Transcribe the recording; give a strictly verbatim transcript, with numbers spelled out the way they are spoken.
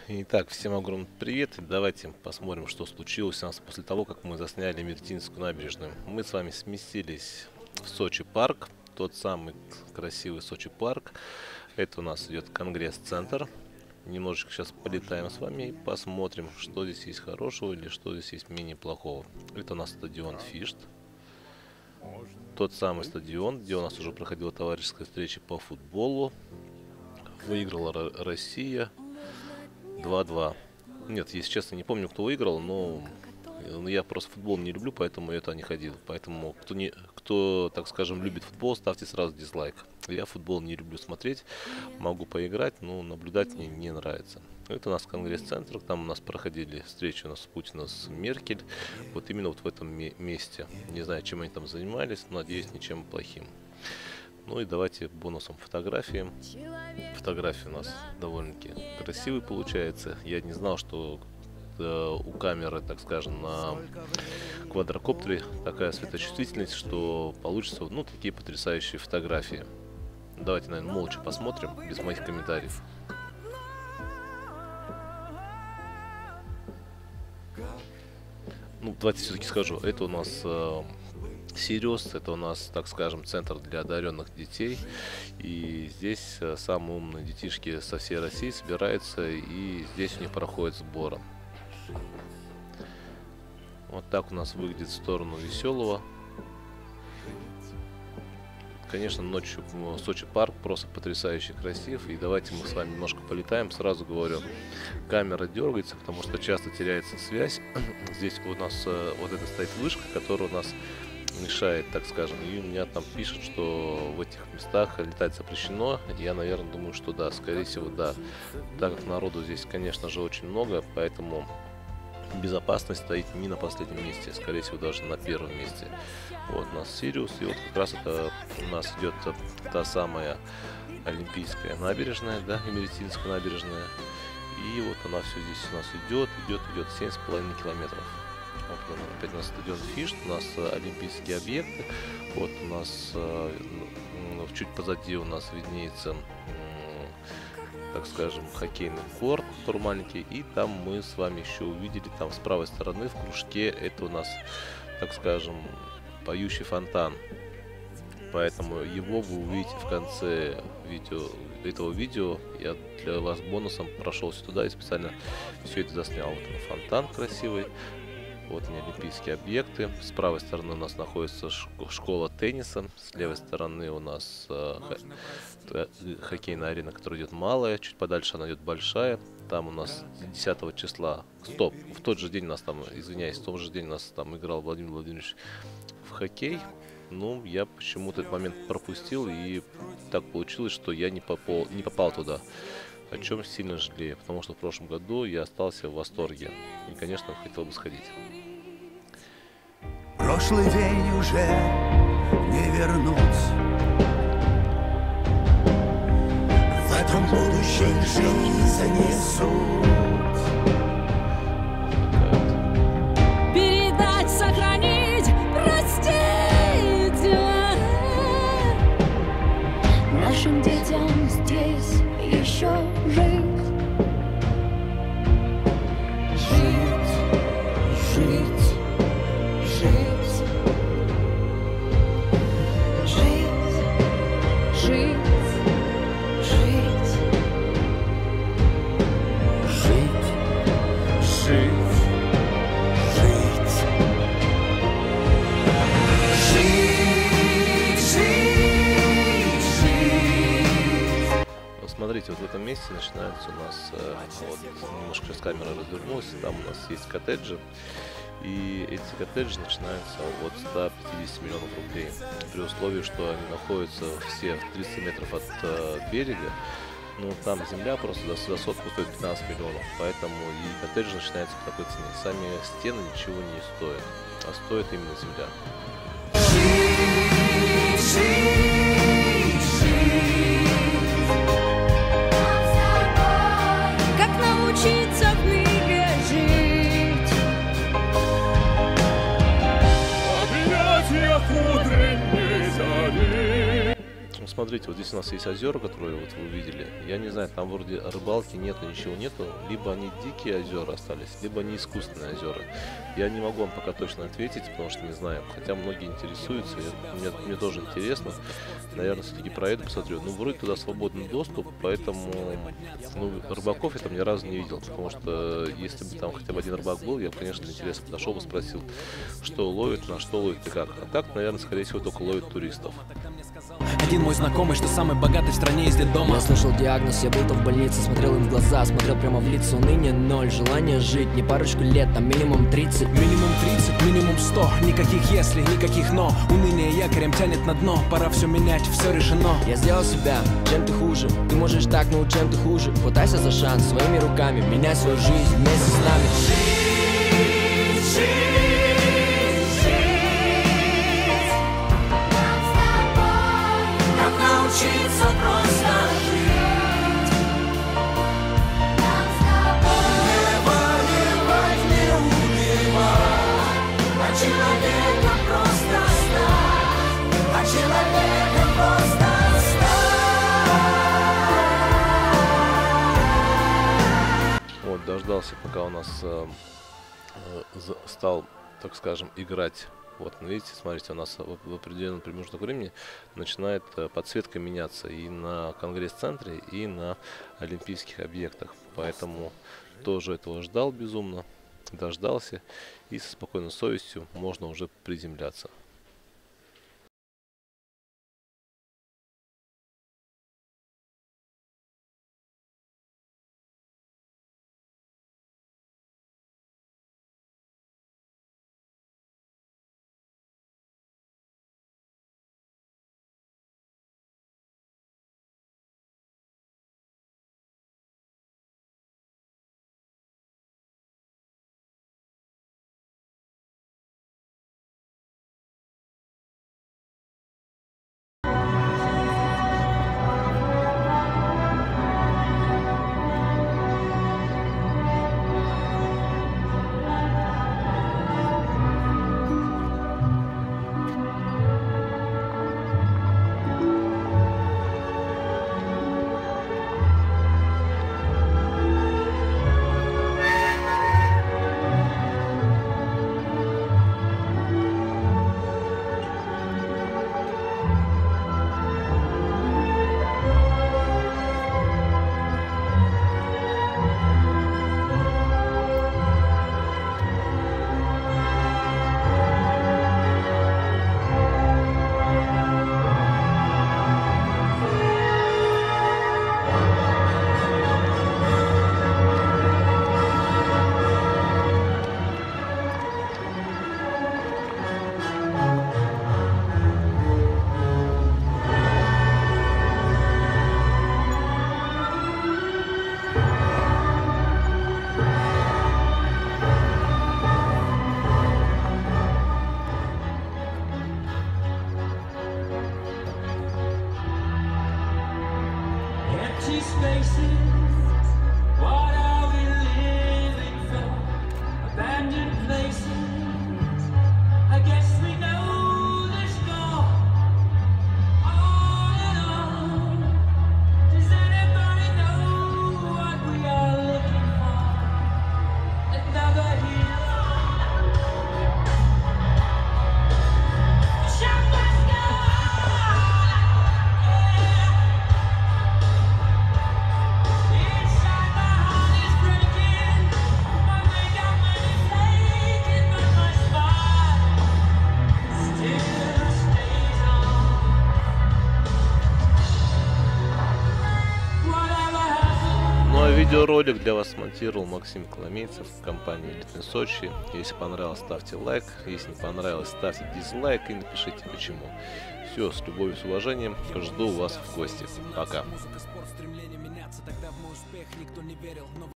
Итак, всем огромный привет. Давайте посмотрим, что случилось у нас после того, как мы засняли Мертинскую набережную. Мы с вами сместились в Сочи парк, тот самый красивый Сочи парк. Это у нас идет Конгресс-центр. Немножечко сейчас полетаем с вами и посмотрим, что здесь есть хорошего или что здесь есть менее плохого. Это у нас стадион Фишт. Тот самый стадион, где у нас уже проходила товарищеская встреча по футболу. Выиграла Россия два-два. Нет, если честно, не помню, кто выиграл, но я просто футбол не люблю, поэтому я туда не ходил. Поэтому, кто, не, кто, так скажем, любит футбол, ставьте сразу дизлайк. Я футбол не люблю смотреть, могу поиграть, но наблюдать мне не нравится. Это у нас Конгресс-центр, там у нас проходили встречи у нас Путина с Меркель. Вот именно вот в этом месте. Не знаю, чем они там занимались, но надеюсь, ничем плохим. Ну и давайте бонусом фотографии. Фотография у нас довольно-таки красивая получается. Я не знал, что э, у камеры, так скажем, на квадрокоптере такая светочувствительность, что получится, ну, такие потрясающие фотографии. Давайте, наверное, молча посмотрим, без моих комментариев. Ну, давайте все-таки скажу, это у нас... Э, Сириус, это у нас, так скажем, центр для одаренных детей. И здесь самые умные детишки со всей России собираются, и здесь у них проходит сборы. Вот так у нас выглядит в сторону Веселого. Конечно, ночью Сочи парк просто потрясающе красив. И давайте мы с вами немножко полетаем. Сразу говорю, камера дергается, потому что часто теряется связь. Здесь у нас вот это стоит вышка, которая у нас мешает, так скажем, и у меня там пишут, что в этих местах летать запрещено. Я, наверное, думаю, что да, скорее всего, да. Так как народу здесь, конечно же, очень много, поэтому безопасность стоит не на последнем месте, скорее всего, даже на первом месте. Вот у нас Сириус, и вот как раз это у нас идет та самая Олимпийская набережная, да, Мертинская набережная. И вот она все здесь у нас идет, идет, идет семь с половиной километров. Вот опять у нас стадион Фишт, у нас э, олимпийские объекты. Вот у нас э, э, чуть позади у нас виднеется, э, так скажем, хоккейный корт, который маленький. И там мы с вами еще увидели, там с правой стороны в кружке, это у нас, так скажем, поющий фонтан. Поэтому его вы увидите в конце видео, этого видео. Я для вас бонусом прошелся туда и специально все это заснял. Вот он, фонтан красивый. Вот они, олимпийские объекты. С правой стороны у нас находится школа тенниса. С левой стороны у нас э, хоккейная арена, которая идет малая. Чуть подальше она идет большая. Там у нас десятого числа. Стоп, в тот же день у нас там, извиняюсь, в тот же день у нас там играл Владимир Владимирович в хоккей. Ну, я почему-то этот момент пропустил. И так получилось, что я не попал, не попал туда. О чем сильно жалею, потому что в прошлом году я остался в восторге. И, конечно, хотел бы сходить. Прошлый день уже не вернуть. В этом будущем жизнь занесут. Передать, сохранить, простить нашим детям здесь еще жить. Жить, жить, жить. Жить, жить, жить. Жить, жить, жить. Жить, жить, жить. Смотрите, вот в этом месте начинается у нас, э, вот, немножко сейчас камера развернулась, там у нас есть коттеджи, и эти коттеджи начинаются от ста пятидесяти миллионов рублей, при условии, что они находятся все в тридцати метров от э, берега. Ну, там земля просто за, за сотку стоит пятнадцать миллионов, поэтому и коттеджи начинаются по такой цене. Сами стены ничего не стоят, а стоит именно земля. Жить, жить, жить. Как научиться в мире жить? В объятиях утренней зари. смотрите, вот здесь у нас есть озера, которые вот вы увидели. Я не знаю, там вроде рыбалки нету, ничего нету. Либо они дикие озера остались, либо они искусственные озера. Я не могу вам пока точно ответить, потому что не знаю. Хотя многие интересуются, я, мне, мне тоже интересно. Наверное, все-таки проеду, посмотрю. Ну, вроде туда свободный доступ, поэтому ну, рыбаков я там ни разу не видел. Потому что если бы там хотя бы один рыбак был, я бы, конечно, интересно подошел бы, спросил, что ловит, на что ловит и как. А так, наверное, скорее всего, только ловит туристов. Один мой знакомый, что самый богатый в стране из детдома. Я слышал диагноз, я был там в больнице, смотрел им в глаза, смотрел прямо в лицо. Ныне ноль, желание жить, не парочку лет, а минимум тридцать. Минимум тридцать, минимум сто, никаких если, никаких но. Уныние якорем тянет на дно, пора все менять, все решено. Я сделал себя, чем ты хуже, ты можешь так, но чем ты хуже. Хватайся за шанс своими руками, меняй свою жизнь вместе с нами. Жить, жить. Научиться просто жить. Нам с тобой не воевать, не убивать, а человеком просто стать, а человеком просто стать. Вот, дождался, пока у нас э, э, стал, так скажем, играть. Вот, ну, видите, смотрите, у нас в определенном промежуток времени начинает подсветка меняться и на конгресс-центре, и на олимпийских объектах. Поэтому тоже этого ждал безумно, дождался, и со спокойной совестью можно уже приземляться. Empty spaces, what are we living for? Abandoned places, I guess we know the score. On and on, does anybody know what we are looking for? Another hero. Shut the sky. Inside my heart is breaking. My makeup is flaking, but my smile still stays on. Whatever happens. Ну а видеоролик для вас смонтировал Максим Коломейцев, компания Элитный Сочи. Если понравилось, ставьте лайк. Если не понравилось, ставьте дизлайк и напишите почему. Все, с любовью, с уважением. Жду вас в гости. Пока. Спор, стремление меняться, тогда в мой успех никто не верил.